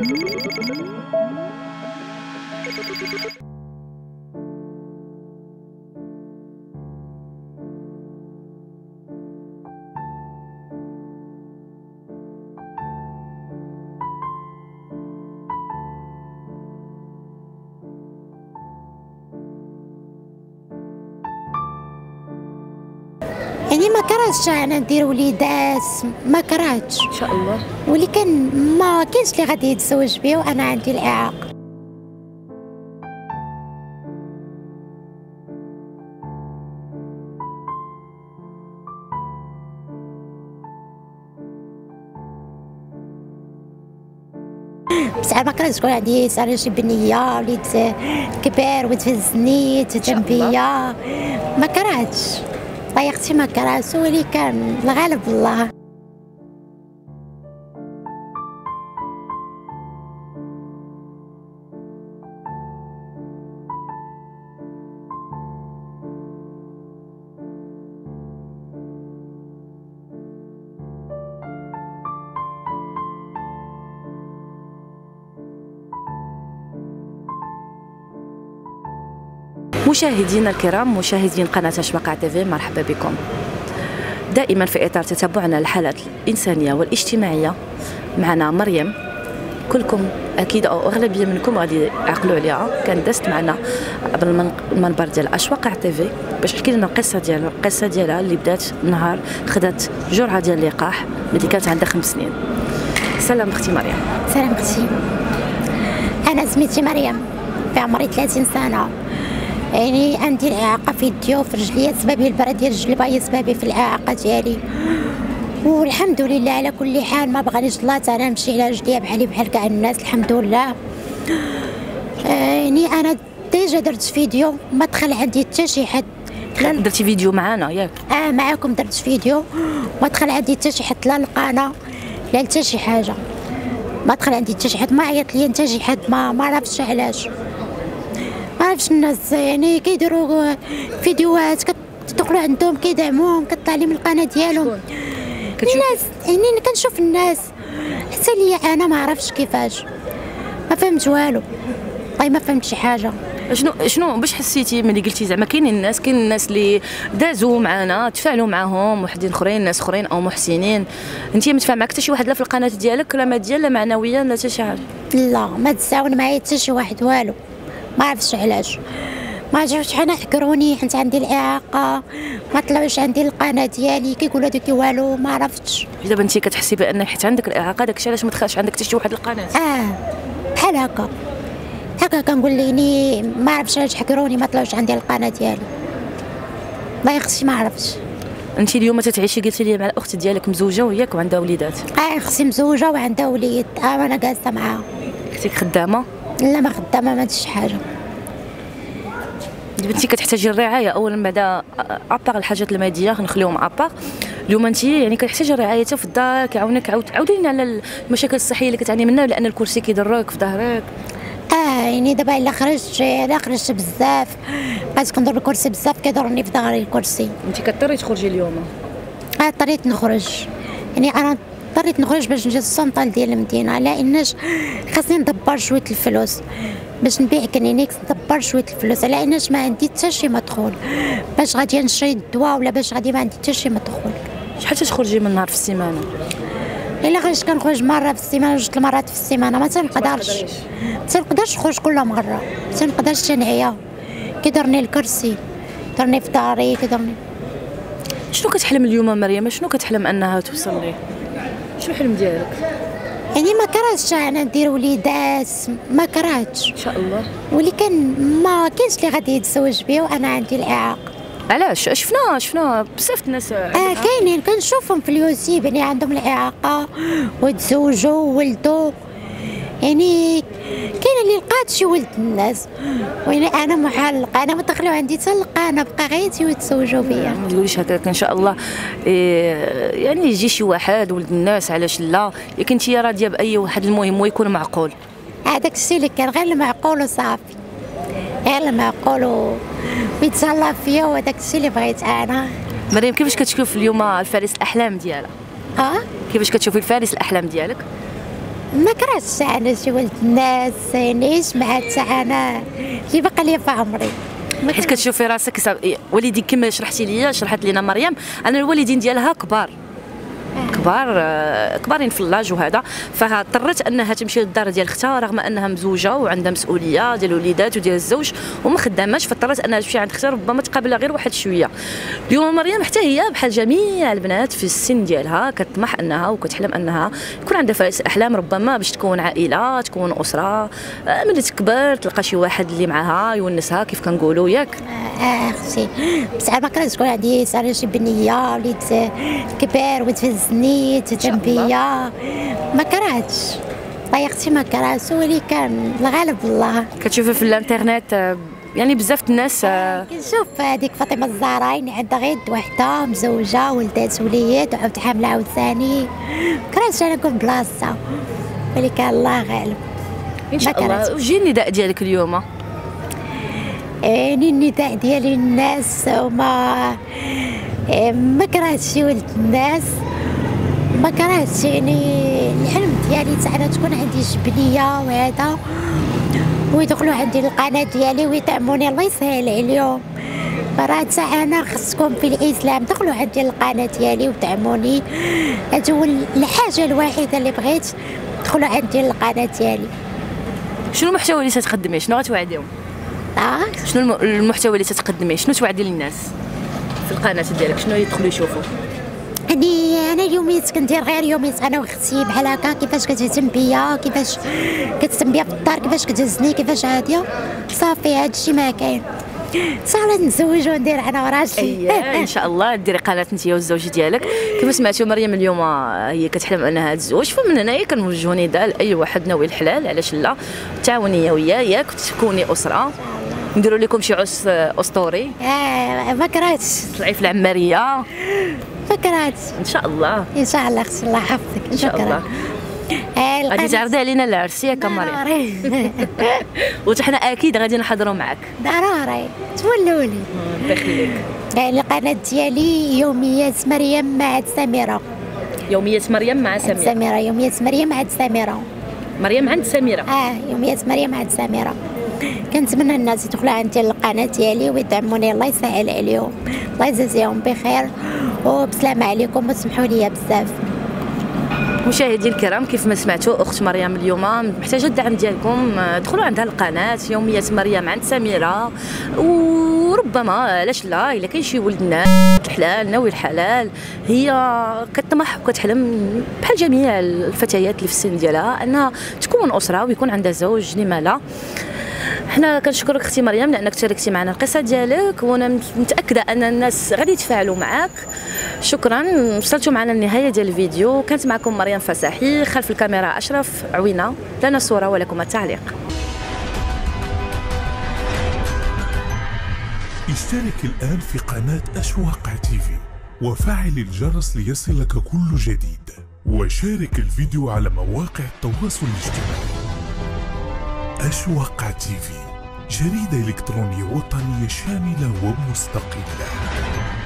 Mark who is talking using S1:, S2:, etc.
S1: يعني ما كرهتش انا ندير وليدات، ما كرهتش
S2: ان شاء الله.
S1: واللي كان ما كاينش اللي غادي يتزوج بيه وانا عندي الاعاقه. بصح ما كرهتش تكون عندي صار شي بنيه وليد كبير وتفزني تنبيه، ما كرهتش الله يختي، ما كرهتش ولي كان الغالب الله.
S2: مشاهدينا الكرام، مشاهدين قناة أشواق تيفي، مرحبا بكم. دائما في إطار تتبعنا الحالات الإنسانية والاجتماعية معنا مريم. كلكم أكيد أو أغلبية منكم غادي يعقلوا عليها، كانت دازت معنا قبل المنبر ديال أشواق تيفي باش تحكي لنا القصة ديالها اللي بدات نهار خدات جرعة ديال اللقاح ملي كانت عندها 5 سنين. سلام اختي مريم.
S1: سلام اختي، أنا سميتي مريم، في عمري 30 سنة، يعني عندي الإعاقة في يدي وفي رجلي، سببي البرد ديال الجلبة هي سببي في الإعاقة ديالي، والحمد لله على كل حال. ما بغانيش الله تعالى نمشي على رجليا بحال كاع الناس، الحمد لله. يعني أنا ديجا درت فيديو، ما دخل عندي حتى شي حد.
S2: درتي فيديو معانا ياك؟
S1: معاكم درت فيديو، ما دخل عندي حتى شي حد، لا القناة لا حتى شي حاجة، ما دخل عندي حتى شي حد، ما عيط ليا حتى شي حد، ما عرفتش علاش. ما عرفتش الناس يعني كيديروا فيديوهات كتدخلوا عندهم كيدعموهم، كطلع لي من القناه ديالهم الناس، يعني كنشوف الناس حتى ليا انا ما عرفتش كيفاش، ما فهمت والو والله، ما فهمت شي حاجه.
S2: شنو باش حسيتي ملي قلتي زعما كاين الناس اللي دازوا معنا تفاعلوا معاهم وحدين اخرين، ناس اخرين او محسنين، انت ما تفاهم معك حتى شي واحد لا في القناه ديالك لا ماديا لا معنويا لا حتى شي حاجه؟
S1: لا ما تساون معايا حتى شي واحد والو، ما عرفتش علاش، ما عرفتش حنا حكروني حيت عندي الاعاقه، ما طلعوش عندي القناه ديالي، كيقولوا هذوك والو، ما عرفتش.
S2: دابا انت كتحسي بان حيت عندك الاعاقه داكشي علاش ما دخلش عندك حتى شي واحد القناه؟
S1: بحال هكا كنقول ليني ما عرفتش علاش حكروني ما طلعوش عندي القناه ديالي، الله يخصي ما عرفتش.
S2: انت اليوم تتعيشي قلتي لي مع الاخت ديالك مزوجه وياك وعندها وليدات؟
S1: اختي مزوجه وعندها وليد، وانا جالسه معاها.
S2: اختك خدامه؟
S1: لا ما خدامه، ما درتش حاجه.
S2: دابا انت كتحتاجي الرعايه اولا، بعدا ابار الحاجات الماديه نخليهم ابار. اليوم انت يعني كتحتاجي الرعايه في الدار، كيعاونك. عاودي لنا على المشاكل الصحيه اللي كتعاني منها، لان الكرسي كيضرك في ظهرك.
S1: يعني دابا الا خرجت بزاف بقيت كنضر الكرسي بزاف، كيضرني في ظهري الكرسي.
S2: انت كضطري تخرجي اليوم؟
S1: اضطريت نخرج، يعني انا اضطريت نخرج باش نجي للسنطال ديال المدينه، لاناش خاصني ندبر شويه الفلوس باش نبيع كلينيكس، ندبر شويه الفلوس، على اناش ما عندي حتى شي مدخول باش غادي نشري الدواء ولا باش غادي، ما عندي حتى شي مدخول.
S2: شحال تخرجي من نهار في السيمانه؟
S1: الا خرجت كنخرج مره في السيمانه، 2 مرات في السيمانه، ما تنقدرش نخرج كل مره، تنقدرش تنعيا، كيضرني الكرسي، كيضرني في داري، كيضرني.
S2: شنو كتحلم اليوم مريم؟ شنو كتحلم انها توصل ليه؟ شنو الحلم ديالك؟
S1: يعني ما كرهتش انا ندير وليدات، ما كرهتش
S2: ان شاء الله،
S1: واللي كان ما كاينش اللي غادي يتزوج بيه وانا عندي الاعاقه.
S2: علاش؟ شفنا بزاف الناس
S1: كاينين كنشوفهم في اليوتيوب، يعني عندهم الاعاقه وتزوجوا وولدوا، يعني كاين اللي لقات شي ولد الناس، ويعني انا محلقه، انا ما دخلوا عندي حتى القناه، بقى غير يتزوجوا بيا.
S2: ما تقوليش هكاك ان شاء الله. يعني يجي شي واحد ولد الناس، علاش لا؟ ياك انت راضيه باي واحد، المهم هو يكون معقول.
S1: هذاك الشيء اللي كان غير المعقول وصافي، غير المعقول ويتهلا فيا، وهذاك الشيء اللي بغيت انا.
S2: مريم، كيفاش كتشوف اليوم الفارس الاحلام ديالها؟ كيفاش كتشوفي الفارس الاحلام ديالك؟
S1: ما كرهتش انا شي ولد الناس، نعيش مع حتى انا اللي باقي لي في عمري.
S2: حيت كتشوفي راسك والديك كما شرحتي لي، شرحت لينا مريم، انا الوالدين ديالها كبار كبارين في اللاج وهذا، فاضطرت انها تمشي للدار ديال اختها رغم انها مزوجه وعندها مسؤوليه ديال الوليدات وديال الزوج وما خداماش، فاضطرت انها تمشي عند اختها ربما تقابلها غير واحد شويه. اليوم مريم حتى هي بحال جميع البنات في السن ديالها كتطمح انها وكتحلم انها يكون عندها فارس احلام، ربما باش تكون عائله، تكون اسره، ملي تكبر تلقى شي واحد اللي معها يونسها كيف كنقولوا ياك.
S1: اختي بصح ما كرهتش تكون عندي صار شي بنيه وليت كبار وتفزني تتنبيه، ما كرهتش والله اختي ما كرهتش، ولكن الغالب الله.
S2: كتشوفي في الانترنت يعني بزاف الناس
S1: كنشوف هذيك فاطمه الزهراء عندها غير وحده مزوجه ولدات وليد وعاود حامله عاود ثاني، كرهتش انا نكون بلاصتها، ولكن الله غالب
S2: ان شاء الله. وجي النداء ديالك اليوم؟
S1: يعني النداء ديالي للناس وما ما كرهتش شي ولد الناس، ما كرهتش يعني الحلم ديالي تاع انا تكون عندي جبنيه وهذا ويدخلوا عندي القناه ديالي ويدعموني، الله يسهل عليهم. راه تاع انا خصكم في الاسلام دخلوا عندي القناه ديالي ودعموني، هذا هو الحاجه الوحيده اللي بغيت، دخلوا عندي القناه ديالي.
S2: شنو المحتوى اللي تتقدمي؟ شنو غتوعديهم؟ شنو المحتوى اللي تتقدمي؟ شنو توعدي للناس في القناه ديالك؟ شنو يدخلوا يشوفوا؟
S1: يعني انا اليوميات كندير غير يوميات انا واختي بحال هكا، كيفاش كتهتم بيا، كيفاش كتهتم بيا في الدار، كيفاش كتهزني، كيفاش هاديه، صافي هادشي ما كاين. صافي نتزوج وندير انا وراجلي.
S2: ان شاء الله ديري قناه انت والزوج ديالك. كما سمعتوا مريم اليوم هي كتحلم انها تزوج، فمن هنايا كنوجهوا نداء لاي واحد ناوي الحلال، علاش لا تعاوني وياه ياك تكوني اسره، نديروا لكم شي عرس اسطوري.
S1: ما كرهتش
S2: طلعي في العماريه،
S1: ما كرهتش.
S2: ان شاء الله
S1: ان شاء الله اختي الله يحفظك
S2: ان شاء الله. غادي تعرضي علينا العرس ياك مريم؟ وحنا اكيد غادي نحضروا معك
S1: ضروري تولولي.
S2: الله يخليك.
S1: القناه ديالي يوميات مريم مع سميره.
S2: يوميات مريم مع سميره.
S1: يوميات مريم عند سميره.
S2: مريم عند سميره.
S1: يوميات مريم عند سميره. كنتمنى الناس يدخلوا عندي القناه ديالي ويدعموني، الله يسهل عليهم، الله يجازيهم بخير وبسلامه عليكم وسمحوا لي بزاف.
S2: مشاهدينا الكرام كيف ما سمعتوا اخت مريم اليوم محتاجه الدعم ديالكم، دخلوا عندها القناه يوميات مريم عند سميره، وربما علاش لا الا كاين شي ولد الناس حلال ناوي الحلال، هي كتطمح وكتحلم بحال جميع الفتيات اللي في السن ديالها انها تكون اسره ويكون عندها زوج، لما لا. حنا كنشكرك اختي مريم لانك شاركتي معنا القصه ديالك، وانا متاكده ان الناس غادي يتفاعلوا معاك. شكرا، وصلتوا معنا للنهايه ديال الفيديو. كانت معكم مريم فساحي، خلف الكاميرا اشرف عوينه، لنا صوره ولكم التعليق.
S3: اشترك الآن في قناة أشواق تيفي وفعل الجرس ليصلك كل جديد، وشارك الفيديو على مواقع التواصل الاجتماعي. أشواق تيفي، جريدة إلكترونية وطنية شاملة ومستقلة.